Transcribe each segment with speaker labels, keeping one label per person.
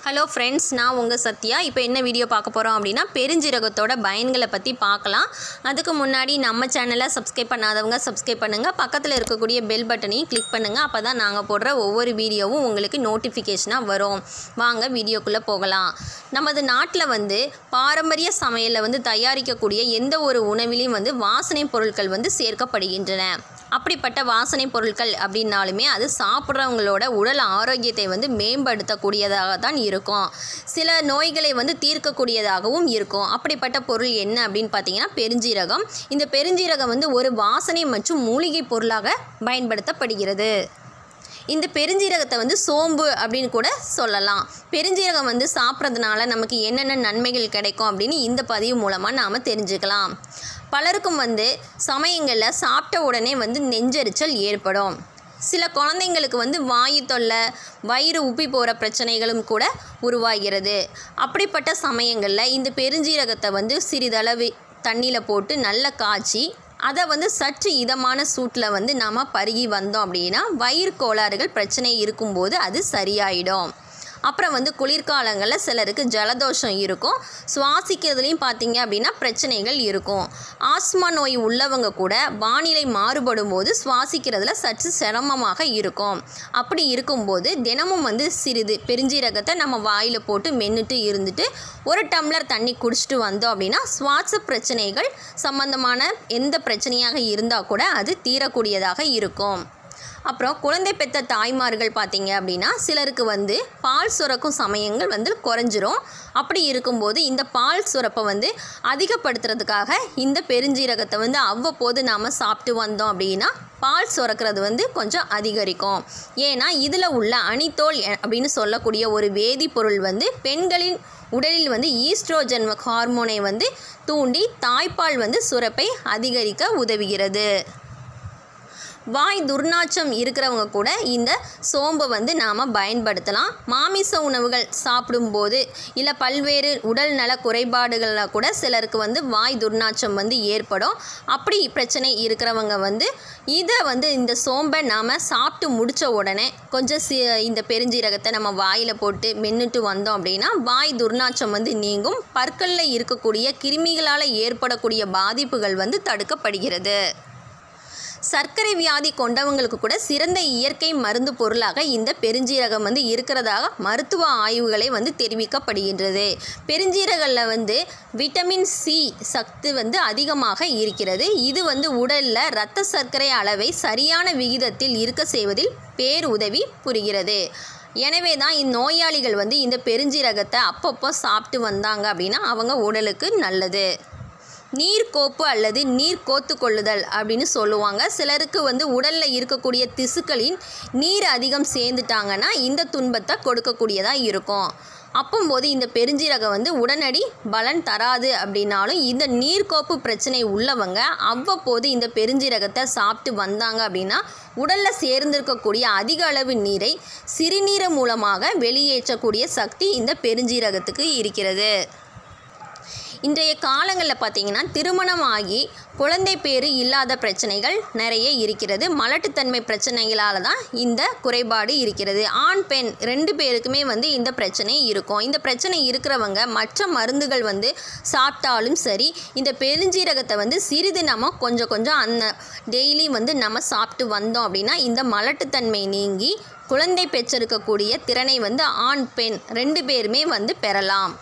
Speaker 1: Hello friends, நான் உங்கள் சத்யா. இப்போ என்ன வீடியோ பார்க்க போகிறோம் அப்படின்னா பெருஞ்சீரகத்தோட பயன்களை பற்றி பார்க்கலாம். அதுக்கு முன்னாடி நம்ம சேனலை சப்ஸ்கிரைப் பண்ணாதவங்க சப்ஸ்கிரைப் பண்ணுங்கள். பக்கத்தில் இருக்கக்கூடிய பெல் பட்டனையும் கிளிக் பண்ணுங்கள். அப்போ தான் நாங்கள் போடுற ஒவ்வொரு வீடியோவும் உங்களுக்கு நோட்டிஃபிகேஷனாக வரும். வாங்க வீடியோக்குள்ளே போகலாம். நமது நாட்டில் பாரம்பரிய சமையலில் தயாரிக்கக்கூடிய எந்த ஒரு உணவிலையும் வாசனை பொருட்கள் சேர்க்கப்படுகின்றன. அப்படிப்பட்ட வாசனை பொருட்கள் அப்படின்னாலுமே அது சாப்பிட்றவங்களோட உடல் ஆரோக்கியத்தை மேம்படுத்தக்கூடியதாக தான் இருக்கும். சில நோய்களை தீர்க்கக்கூடியதாகவும் இருக்கும். அப்படிப்பட்ட பொருள் என்ன அப்படின்னு பார்த்தீங்கன்னா பெருஞ்சீரகம். இந்த பெருஞ்சீரகம் ஒரு வாசனை மற்றும் மூலிகை பொருளாக பயன்படுத்தப்படுகிறது. இந்த பெருஞ்சீரகத்தை சோம்பு அப்படின்னு கூட சொல்லலாம். பெருஞ்சீரகம் சாப்பிட்றதுனால நமக்கு என்னென்ன நன்மைகள் கிடைக்கும் அப்படின்னு இந்த பதிவு மூலமாக நாம் தெரிஞ்சுக்கலாம். பலருக்கும் சமயங்களில் சாப்பிட்ட உடனே நெஞ்செரிச்சல் ஏற்படும். சில குழந்தைங்களுக்கு வாயு தொல்லை, வயிறு உப்பி போகிற பிரச்சனைகளும் கூட உருவாகிறது. அப்படிப்பட்ட சமயங்களில் இந்த பெருஞ்சீரகத்தை சிறிதளவு தண்ணியில் போட்டு நல்லா காய்ச்சி அதை சற்று இதமான சூட்டில் நாம் பருகி வந்தோம் அப்படின்னா வயிறு கோளாறுகள் பிரச்சனை இருக்கும்போது அது சரியாயிடும். அப்புறம் குளிர்காலங்களில் சிலருக்கு ஜலதோஷம் இருக்கும். சுவாசிக்கிறதுலையும் பார்த்தீங்க அப்படின்னா பிரச்சனைகள் இருக்கும். ஆஸ்மா நோய் உள்ளவங்க கூட வானிலை மாறுபடும் போது சுவாசிக்கிறதுல சற்று சிரமமாக இருக்கும். அப்படி இருக்கும்போது தினமும் சிறிது பெருஞ்சீரகத்தை நம்ம வாயில் போட்டு மென்னுட்டு இருந்துட்டு ஒரு டம்ளர் தண்ணி குடிச்சிட்டு வந்தோம் அப்படின்னா சுவாச பிரச்சனைகள் சம்பந்தமான எந்த பிரச்சனையாக இருந்தால் கூட அது தீரக்கூடியதாக இருக்கும். அப்புறம் குழந்தை பெற்ற தாய்மார்கள் பார்த்தீங்க அப்படின்னா சிலருக்கு பால் சுரக்கும் சமயங்கள் குறைஞ்சிரும். அப்படி இருக்கும்போது இந்த பால் சுரப்பை அதிகப்படுத்துறதுக்காக இந்த பெருஞ்சீரகத்தை அவ்வப்போது நாம் சாப்பிட்டு வந்தோம் அப்படின்னா பால் சுரக்கிறது கொஞ்சம் அதிகரிக்கும். ஏன்னா இதில் உள்ள அனித்தோல் அப்படின்னு சொல்லக்கூடிய ஒரு வேதிப்பொருள் பெண்களின் உடலில் ஈஸ்ட்ரோஜன் ஹார்மோனை தூண்டி தாய்ப்பால் சுரப்பை அதிகரிக்க உதவுகிறது. வாய் துர்நாற்றம் இருக்கிறவங்க கூட இந்த சோம்பை நாம் பயன்படுத்தலாம். மாமிச உணவுகள் சாப்பிடும்போது இல்லை பல்வேறு உடல் நல குறைபாடுகளில் கூட சிலருக்கு வாய் துர்நாற்றம் ஏற்படும். அப்படி பிரச்சனை இருக்கிறவங்க இதை இந்த சோம்பை நாம் சாப்பிட்டு முடித்த உடனே கொஞ்சம் இந்த பெருஞ்சீரகத்தை நம்ம வாயில் போட்டு மென்னுட்டு வந்தோம் அப்படின்னா வாய் துர்நாற்றம் நீங்கும். பற்களில் இருக்கக்கூடிய கிருமிகளால் ஏற்படக்கூடிய பாதிப்புகள் தடுக்கப்படுகிறது. சர்க்கரை வியாதி கொண்டவங்களுக்கு கூட சிறந்த இயற்கை மருந்து பொருளாக இந்த பெருஞ்சீரகம் இருக்கிறதாக மருத்துவ ஆய்வுகளை தெரிவிக்கப்படுகின்றது. பெருஞ்சீரகத்தில் விட்டமின் சி சத்து அதிகமாக இருக்கிறது. இது உடலில் இரத்த சர்க்கரை அளவை சரியான விகிதத்தில் இருக்க செய்வதில் பேருதவி புரிகிறது. எனவே தான் இந்நோயாளிகள் இந்த பெருஞ்சீரகத்தை அப்பப்போ சாப்பிட்டு வந்தாங்க அப்படின்னா அவங்க உடலுக்கு நல்லது. நீர்க்கோப்பு அல்லது நீர் கோத்து கொள்ளுதல் அப்படின்னு சொல்லுவாங்க. சிலருக்கு உடலில் இருக்கக்கூடிய திசுக்களின் நீர் அதிகம் சேர்ந்துட்டாங்கன்னா இந்த துன்பத்தை கொடுக்கக்கூடியதாக இருக்கும். அப்போது இந்த பெருஞ்சீரகம் உடனடி பலன் தராது அப்படின்னாலும் இந்த நீர்க்கோப்பு பிரச்சனை உள்ளவங்க அவ்வப்போது இந்த பெருஞ்சீரகத்தை சாப்பிட்டு வந்தாங்க அப்படின்னா உடலில் சேர்ந்திருக்கக்கூடிய அதிக அளவு நீரை சிறுநீர் மூலமாக வெளியேற்றக்கூடிய சக்தி இந்த பெருஞ்சீரகத்துக்கு இருக்கிறது. இன்றைய காலங்களில் பார்த்திங்கன்னா திருமணம் ஆகி குழந்தை பேறு இல்லாத பிரச்சனைகள் நிறைய இருக்கிறது. மலட்டுத்தன்மை பிரச்சனைகளால் தான் இந்த குறைபாடு இருக்கிறது. ஆண் பெண் 2 பேருக்குமே இந்த பிரச்சனை இருக்கும். இந்த பிரச்சனை இருக்கிறவங்க மற்ற மருந்துகள் சாப்பிட்டாலும் சரி இந்த பெருஞ்சீரகத்தை சிறிது நம்ம கொஞ்சம் அந்த டெய்லி நம்ம சாப்பிட்டு வந்தோம் அப்படின்னா இந்த மலட்டுத்தன்மை நீங்கி குழந்தை பெற்றிருக்கக்கூடிய திறனை ஆண் பெண் 2 பேருமே பெறலாம்.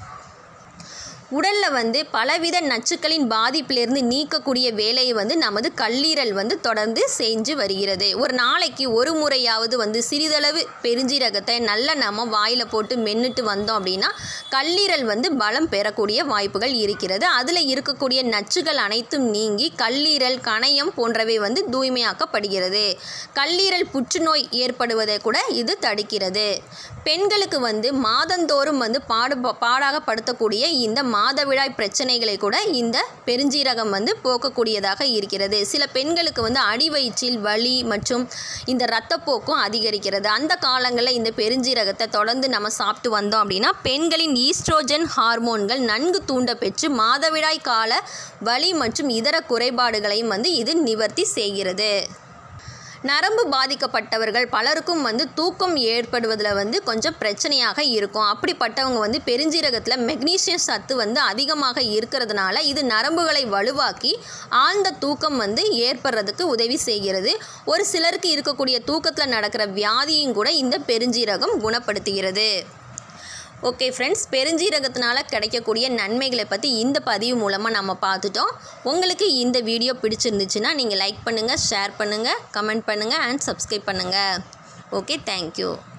Speaker 1: உடலில் பலவித நச்சுக்களின் பாதிப்பிலிருந்து நீக்கக்கூடிய வேலையை நமது கல்லீரல் தொடர்ந்து செஞ்சு வருகிறது. ஒரு நாளைக்கு ஒரு முறையாவது சிறிதளவு பெருஞ்சீரகத்தை நல்லா நம்ம வாயில் போட்டு மென்னுட்டு வந்தோம் அப்படின்னா கல்லீரல் பலம் பெறக்கூடிய வாய்ப்புகள் இருக்கிறது. அதில் இருக்கக்கூடிய நச்சுகள் அனைத்தும் நீங்கி கல்லீரல் கணையம் போன்றவை தூய்மையாக்கப்படுகிறது. கல்லீரல் புற்றுநோய் ஏற்படுவதை கூட இது தடுக்கிறது. பெண்களுக்கு மாதந்தோறும் பாடாகப்படுத்தக்கூடிய இந்த மாதவிடாய் பிரச்சனைகளை கூட இந்த பெருஞ்சீரகம் போக்கக்கூடியதாக இருக்கிறது. சில பெண்களுக்கு அடிவயிற்றில் வலி மற்றும் இந்த இரத்தப்போக்கும் அதிகரிக்கிறது. அந்த காலங்களில் இந்த பெருஞ்சீரகத்தை தொடர்ந்து நம்ம சாப்பிட்டு வந்தோம் அப்படின்னா பெண்களின் ஈஸ்ட்ரோஜன் ஹார்மோன்கள் நன்கு தூண்ட பெற்று மாதவிடாய் கால வலி மற்றும் இதர குறைபாடுகளையும் இது நிவர்த்தி செய்கிறது. நரம்பு பாதிக்கப்பட்டவர்கள் பலருக்கும் வந்து தூக்கம் ஏற்படுவதில் வந்து கொஞ்சம் பிரச்சனையாக இருக்கும். அப்படிப்பட்டவங்க வந்து பெருஞ்சீரகத்தில் மெக்னீசியம் சத்து வந்து அதிகமாக இருக்கிறதுனால இது நரம்புகளை வலுவாக்கி ஆழ்ந்த தூக்கம் வந்து ஏற்படுறதுக்கு உதவி செய்கிறது. ஒரு சிலருக்கு இருக்கக்கூடிய தூக்கத்தில் நடக்கிற வியாதியும் கூட இந்த பெருஞ்சீரகம் குணப்படுத்துகிறது. ஓகே ஃப்ரெண்ட்ஸ், பெருஞ்சீரகத்தினால கிடைக்கக்கூடிய நன்மைகளை பற்றி இந்த பதிவு மூலமாக நம்ம பார்த்துட்டோம். உங்களுக்கு இந்த வீடியோ பிடிச்சிருந்துச்சுன்னா நீங்கள் லைக் பண்ணுங்கள், ஷேர் பண்ணுங்கள், கமெண்ட் பண்ணுங்கள் அண்ட் சப்ஸ்கிரைப் பண்ணுங்கள். Okay, thank you.